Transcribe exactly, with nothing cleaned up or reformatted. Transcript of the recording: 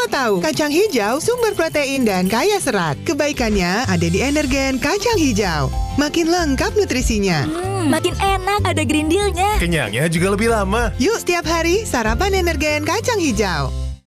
Semua tahu, kacang hijau sumber protein dan kaya serat. Kebaikannya ada di Energen kacang hijau. Makin lengkap nutrisinya. Hmm, makin enak, ada green deal-nya. Kenyangnya juga lebih lama. Yuk setiap hari sarapan Energen kacang hijau.